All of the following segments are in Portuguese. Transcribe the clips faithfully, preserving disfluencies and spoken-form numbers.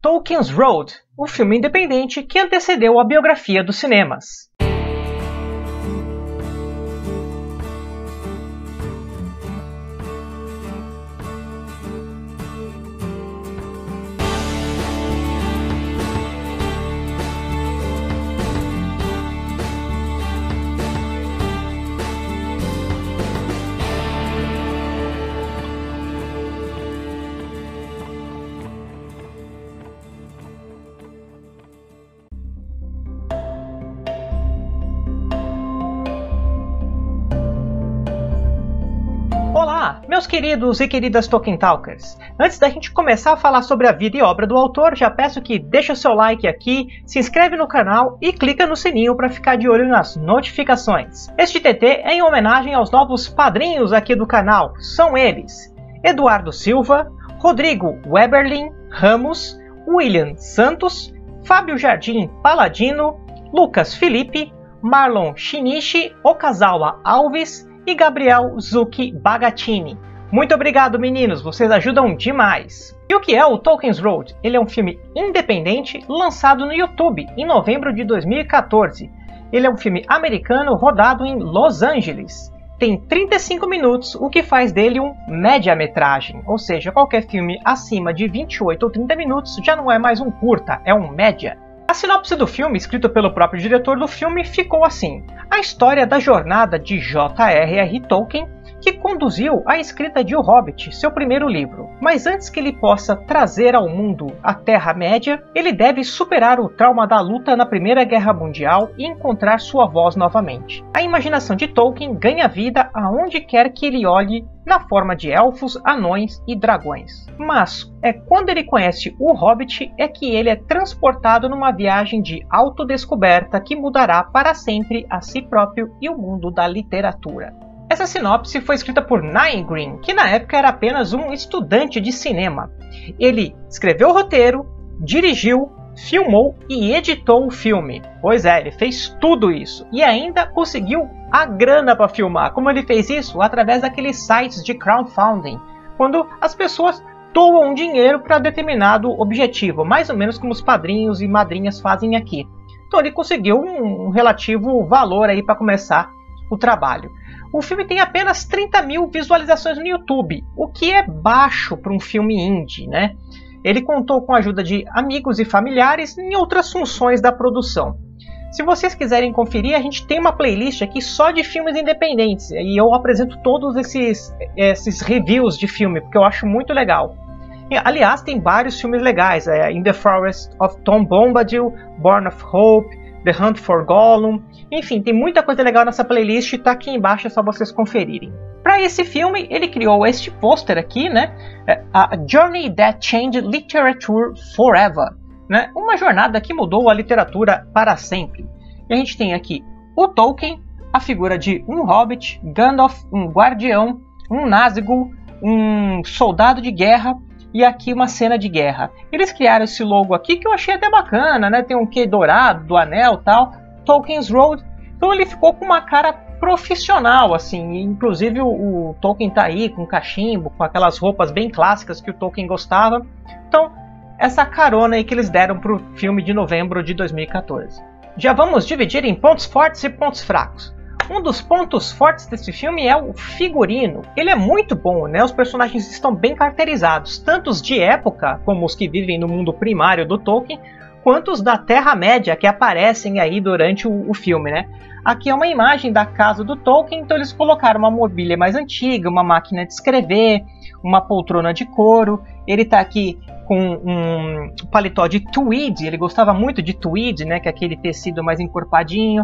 Tolkien's Road, o filme independente que antecedeu a biografia dos cinemas. Olá, meus queridos e queridas Tolkien Talkers! Antes da gente começar a falar sobre a vida e obra do autor, já peço que deixe o seu like aqui, se inscreve no canal e clica no sininho para ficar de olho nas notificações. Este T T é em homenagem aos novos padrinhos aqui do canal. São eles: Eduardo Silva, Rodrigo Weberlin Ramos, William Santos, Fábio Jardim Paladino, Lucas Felipe, Marlon Shinichi Okazawa Alves e Gabriel Zucchi Bagatini. Muito obrigado, meninos, vocês ajudam demais! E o que é o Tolkien's Road? Ele é um filme independente lançado no YouTube em novembro de dois mil e quatorze. Ele é um filme americano rodado em Los Angeles. Tem trinta e cinco minutos, o que faz dele um média-metragem, ou seja, qualquer filme acima de vinte e oito ou trinta minutos já não é mais um curta, é um média. A sinopse do filme, escrito pelo próprio diretor do filme, ficou assim: a história da jornada de J R R Tolkien, que conduziu à escrita de O Hobbit, seu primeiro livro. Mas antes que ele possa trazer ao mundo a Terra-média, ele deve superar o trauma da luta na Primeira Guerra Mundial e encontrar sua voz novamente. A imaginação de Tolkien ganha vida aonde quer que ele olhe, na forma de elfos, anões e dragões. Mas é quando ele conhece o Hobbit é que ele é transportado numa viagem de autodescoberta que mudará para sempre a si próprio e o mundo da literatura. Essa sinopse foi escrita por Nain Green, que na época era apenas um estudante de cinema. Ele escreveu o roteiro, dirigiu, filmou e editou o filme. Pois é, ele fez tudo isso e ainda conseguiu a grana para filmar. Como ele fez isso? Através daqueles sites de crowdfunding, quando as pessoas doam dinheiro para determinado objetivo, mais ou menos como os padrinhos e madrinhas fazem aqui. Então ele conseguiu um relativo valor aí para começar o trabalho. O filme tem apenas trinta mil visualizações no YouTube, o que é baixo para um filme indie, né? Ele contou com a ajuda de amigos e familiares em outras funções da produção. Se vocês quiserem conferir, a gente tem uma playlist aqui só de filmes independentes, e eu apresento todos esses, esses reviews de filme, porque eu acho muito legal. E, aliás, tem vários filmes legais, é, In the Forest of Tom Bombadil, Born of Hope, The Hunt for Gollum, enfim, tem muita coisa legal nessa playlist e tá aqui embaixo, é só vocês conferirem. Para esse filme, ele criou este pôster aqui, né? A Journey That Changed Literature Forever, né? Uma jornada que mudou a literatura para sempre. E a gente tem aqui o Tolkien, a figura de um hobbit, Gandalf, um guardião, um Nazgûl, um soldado de guerra, e aqui uma cena de guerra. Eles criaram esse logo aqui que eu achei até bacana, né? Tem um quê dourado, do anel e tal. Tolkien's Road. Então ele ficou com uma cara profissional, assim. Inclusive o, o Tolkien tá aí com cachimbo, com aquelas roupas bem clássicas que o Tolkien gostava. Então, essa carona aí que eles deram pro filme de novembro de dois mil e quatorze. Já vamos dividir em pontos fortes e pontos fracos. Um dos pontos fortes desse filme é o figurino. Ele é muito bom, né? Os personagens estão bem caracterizados, tanto os de época, como os que vivem no mundo primário do Tolkien, quanto os da Terra-média que aparecem aí durante o, o filme, né? Aqui é uma imagem da casa do Tolkien, então eles colocaram uma mobília mais antiga, uma máquina de escrever, uma poltrona de couro. Ele está aqui com um paletó de tweed, ele gostava muito de tweed, né, que é aquele tecido mais encorpadinho,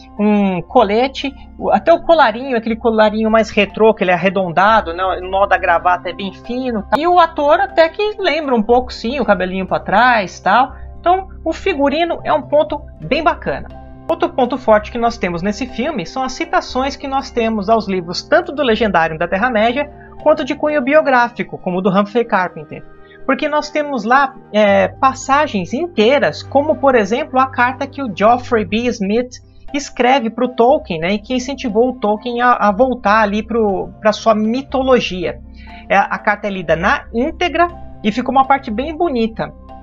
um colete, até o colarinho, aquele colarinho mais retrô, que ele é arredondado, né, o nó da gravata é bem fino, tá? E o ator até que lembra um pouco, sim, o cabelinho para trás, tal. Então o figurino é um ponto bem bacana. Outro ponto forte que nós temos nesse filme são as citações que nós temos aos livros tanto do Legendário da Terra-média, quanto de cunho biográfico, como o do Humphrey Carpenter. Porque nós temos lá é, passagens inteiras, como por exemplo a carta que o Geoffrey B. Smith escreve para o Tolkien, né, e que incentivou o Tolkien a, a voltar ali para a sua mitologia. É, a carta é lida na íntegra e ficou uma parte bem bonita.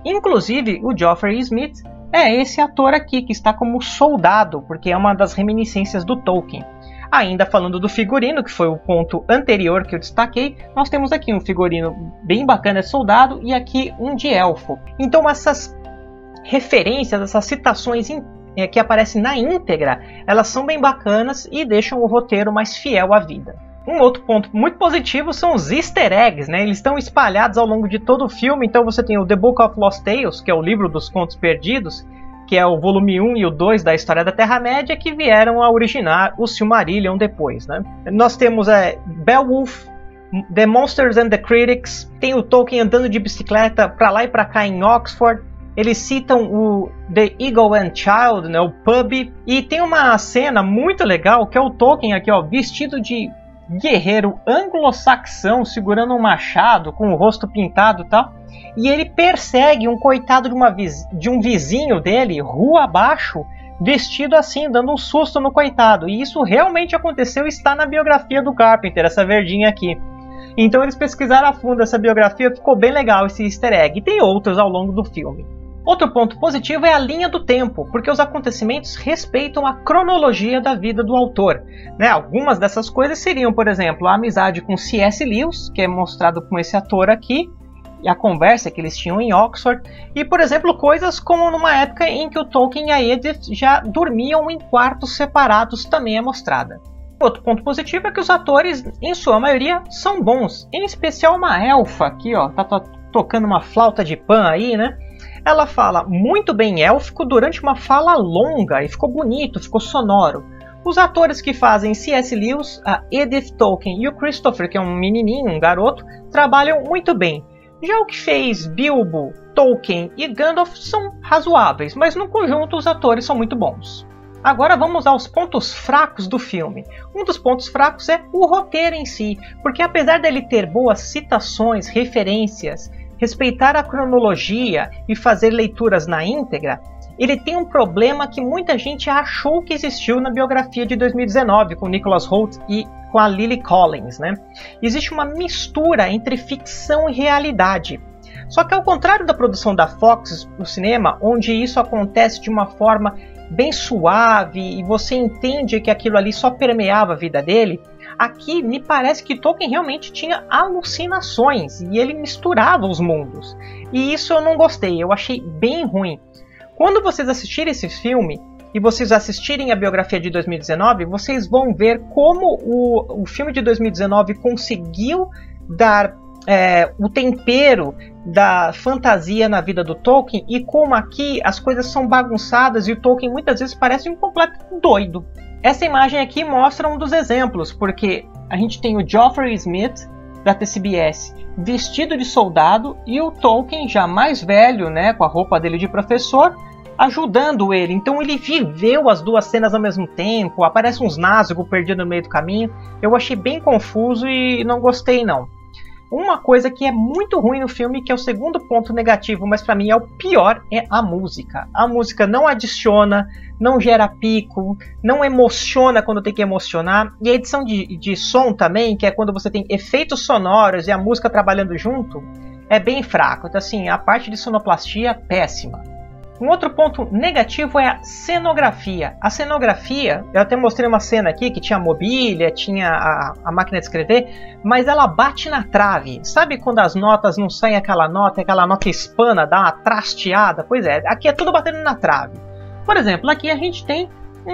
Inclusive, o Geoffrey Smith é esse ator aqui, que está como soldado, porque é uma das reminiscências do Tolkien. Ainda falando do figurino, que foi o ponto anterior que eu destaquei, nós temos aqui um figurino bem bacana de soldado e aqui um de elfo. Então essas referências, essas citações é, que aparecem na íntegra, elas são bem bacanas e deixam o roteiro mais fiel à vida. Um outro ponto muito positivo são os easter eggs, né? Eles estão espalhados ao longo de todo o filme. Então você tem o The Book of Lost Tales, que é o livro dos contos perdidos, que é o volume um e o dois da história da Terra-média, que vieram a originar o Silmarillion depois, né? Nós temos é, Beowulf, The Monsters and the Critics, tem o Tolkien andando de bicicleta para lá e para cá em Oxford. Eles citam o The Eagle and Child, né, o pub, e tem uma cena muito legal que é o Tolkien aqui, ó, vestido de guerreiro anglo-saxão, segurando um machado, com o rosto pintado e tal, e ele persegue um coitado de, uma viz... de um vizinho dele, rua abaixo, vestido assim, dando um susto no coitado. E isso realmente aconteceu e está na biografia do Carpenter, essa verdinha aqui. Então eles pesquisaram a fundo essa biografia, ficou bem legal esse easter egg. E tem outros ao longo do filme. Outro ponto positivo é a linha do tempo, porque os acontecimentos respeitam a cronologia da vida do autor. Né? Algumas dessas coisas seriam, por exemplo, a amizade com C S Lewis, que é mostrado com esse ator aqui, e a conversa que eles tinham em Oxford, e, por exemplo, coisas como numa época em que o Tolkien e a Edith já dormiam em quartos separados também é mostrada. Outro ponto positivo é que os atores, em sua maioria, são bons, em especial uma elfa aqui, ó, tá tocando uma flauta de pan aí, né? Ela fala muito bem élfico durante uma fala longa e ficou bonito, ficou sonoro. Os atores que fazem C S Lewis, a Edith Tolkien e o Christopher, que é um menininho, um garoto, trabalham muito bem. Já o que fez Bilbo, Tolkien e Gandalf são razoáveis, mas no conjunto os atores são muito bons. Agora vamos aos pontos fracos do filme. Um dos pontos fracos é o roteiro em si, porque apesar dele ter boas citações, referências, respeitar a cronologia e fazer leituras na íntegra, ele tem um problema que muita gente achou que existiu na biografia de dois mil e dezenove com Nicholas Hoult e com a Lily Collins, né? Existe uma mistura entre ficção e realidade. Só que ao contrário da produção da Fox no cinema, onde isso acontece de uma forma bem suave e você entende que aquilo ali só permeava a vida dele, aqui me parece que Tolkien realmente tinha alucinações e ele misturava os mundos. E isso eu não gostei, eu achei bem ruim. Quando vocês assistirem esse filme e vocês assistirem a biografia de dois mil e dezenove, vocês vão ver como o, o filme de dois mil e dezenove conseguiu dar é, o tempero da fantasia na vida do Tolkien e como aqui as coisas são bagunçadas e o Tolkien muitas vezes parece um completo doido. Essa imagem aqui mostra um dos exemplos, porque a gente tem o Geoffrey Smith da T C B S vestido de soldado e o Tolkien já mais velho, né, com a roupa dele de professor, ajudando ele. Então ele viveu as duas cenas ao mesmo tempo, aparece uns Nazgûl perdidos no meio do caminho. Eu achei bem confuso e não gostei não. Uma coisa que é muito ruim no filme, que é o segundo ponto negativo, mas para mim é o pior, é a música. A música não adiciona, não gera pico, não emociona quando tem que emocionar. E a edição de, de som também, que é quando você tem efeitos sonoros e a música trabalhando junto, é bem fraco. Então assim, a parte de sonoplastia, péssima. Um outro ponto negativo é a cenografia. A cenografia, eu até mostrei uma cena aqui que tinha mobília, tinha a, a máquina de escrever, mas ela bate na trave. Sabe quando as notas não saem aquela nota, aquela nota hispana, dá uma trasteada? Pois é, aqui é tudo batendo na trave. Por exemplo, aqui a gente tem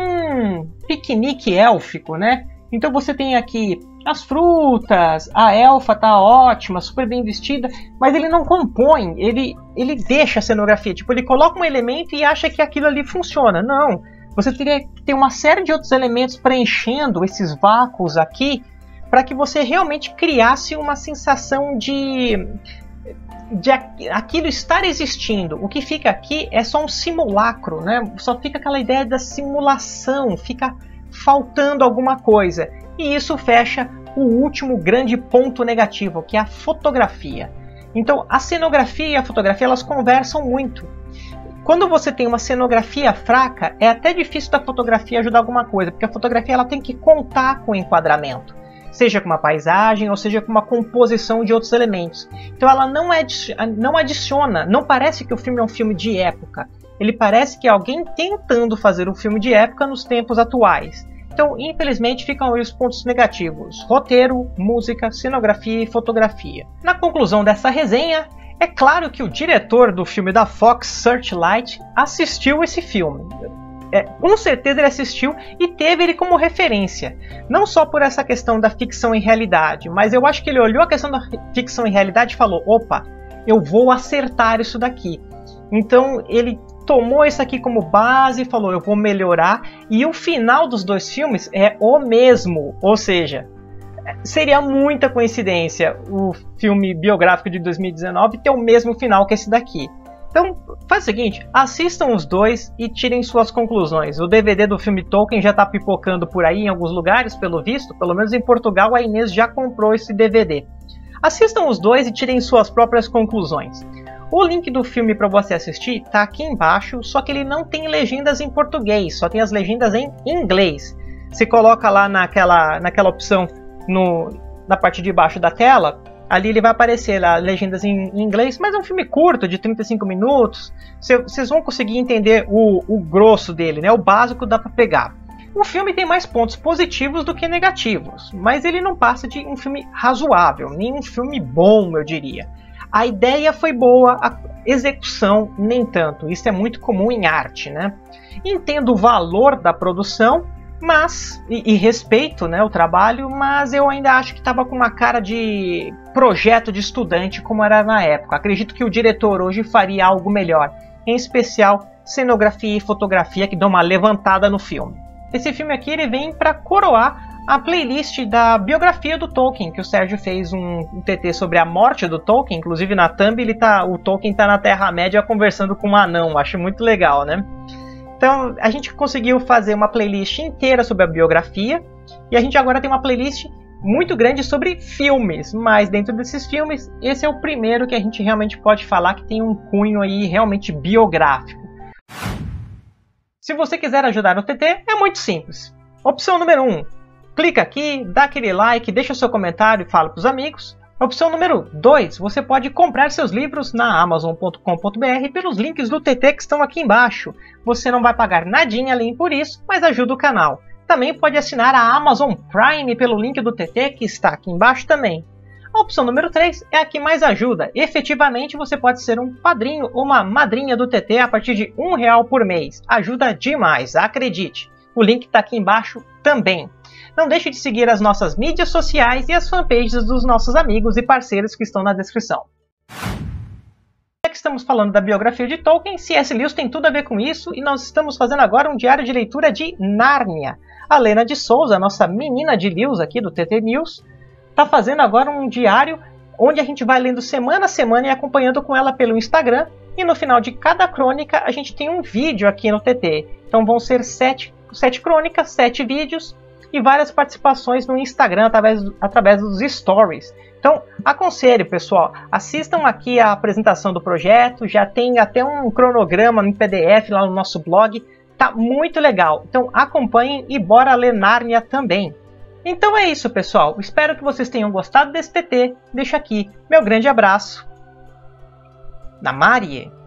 um piquenique élfico, né? Então você tem aqui as frutas, a elfa tá ótima, super bem vestida, mas ele não compõe, ele, ele deixa a cenografia, tipo, ele coloca um elemento e acha que aquilo ali funciona. Não, você teria que ter uma série de outros elementos preenchendo esses vácuos aqui, para que você realmente criasse uma sensação de, de aquilo estar existindo. O que fica aqui é só um simulacro, né? Só fica aquela ideia da simulação, fica faltando alguma coisa. E isso fecha o último grande ponto negativo, que é a fotografia. Então, a cenografia e a fotografia, elas conversam muito. Quando você tem uma cenografia fraca, é até difícil da fotografia ajudar alguma coisa, porque a fotografia ela tem que contar com o enquadramento. seja com uma paisagem ou seja com uma composição de outros elementos. Então ela não, é, não adiciona, não parece que o filme é um filme de época. Ele parece que é alguém tentando fazer um filme de época nos tempos atuais. Então, infelizmente, ficam aí os pontos negativos: roteiro, música, cenografia e fotografia. Na conclusão dessa resenha, é claro que o diretor do filme da Fox, Searchlight, assistiu esse filme. É, com certeza ele assistiu e teve ele como referência. Não só por essa questão da ficção e realidade, mas eu acho que ele olhou a questão da ficção e realidade e falou: opa, eu vou acertar isso daqui. Então ele tomou isso aqui como base e falou: eu vou melhorar. E o final dos dois filmes é o mesmo. Ou seja, seria muita coincidência o filme biográfico de dois mil e dezenove ter o mesmo final que esse daqui. Então faz o seguinte, assistam os dois e tirem suas conclusões. O D V D do filme Tolkien já está pipocando por aí em alguns lugares, pelo visto. Pelo menos em Portugal a Inês já comprou esse D V D. Assistam os dois e tirem suas próprias conclusões. O link do filme para você assistir está aqui embaixo, só que ele não tem legendas em português, só tem as legendas em inglês. Você coloca lá naquela, naquela opção no, na parte de baixo da tela, ali ele vai aparecer lá, legendas em, em inglês, mas é um filme curto, de trinta e cinco minutos, vocês vão conseguir entender o, o grosso dele, né? O básico dá para pegar. O filme tem mais pontos positivos do que negativos, mas ele não passa de um filme razoável, nem um filme bom, eu diria. A ideia foi boa, a execução nem tanto. Isso é muito comum em arte, né? Entendo o valor da produção, mas e, e respeito, né, o trabalho, mas eu ainda acho que estava com uma cara de projeto de estudante como era na época. Acredito que o diretor hoje faria algo melhor, em especial cenografia e fotografia que dão uma levantada no filme. Esse filme aqui ele vem para coroar a playlist da biografia do Tolkien, que o Sérgio fez um, um T T sobre a morte do Tolkien. Inclusive na thumb ele tá, o Tolkien está na Terra-média conversando com um anão, acho muito legal, né? Então a gente conseguiu fazer uma playlist inteira sobre a biografia, e a gente agora tem uma playlist muito grande sobre filmes, mas dentro desses filmes, esse é o primeiro que a gente realmente pode falar que tem um cunho aí realmente biográfico. Se você quiser ajudar no T T, é muito simples. Opção número um. Clica aqui, dá aquele like, deixa o seu comentário e fala para os amigos. Opção número dois, você pode comprar seus livros na amazon ponto com ponto br pelos links do T T que estão aqui embaixo. Você não vai pagar nadinha além por isso, mas ajuda o canal. Também pode assinar a Amazon Prime pelo link do T T que está aqui embaixo também. A opção número três é a que mais ajuda. Efetivamente você pode ser um padrinho ou uma madrinha do T T a partir de um real por mês. Ajuda demais, acredite. O link está aqui embaixo também. Não deixe de seguir as nossas mídias sociais e as fanpages dos nossos amigos e parceiros que estão na descrição. Já que estamos falando da biografia de Tolkien, C S Lewis tem tudo a ver com isso e nós estamos fazendo agora um diário de leitura de Nárnia. A Lena de Souza, nossa menina de Lewis aqui do T T News, está fazendo agora um diário onde a gente vai lendo semana a semana e acompanhando com ela pelo Instagram. E no final de cada crônica a gente tem um vídeo aqui no T T. Então vão ser sete, sete crônicas, sete vídeos e várias participações no Instagram através, através dos stories. Então aconselho, pessoal, assistam aqui a apresentação do projeto, já tem até um cronograma em P D F lá no nosso blog, tá muito legal. Então acompanhem e bora ler Nárnia também. Então é isso, pessoal, espero que vocês tenham gostado desse T T, deixo aqui meu grande abraço. Namarie!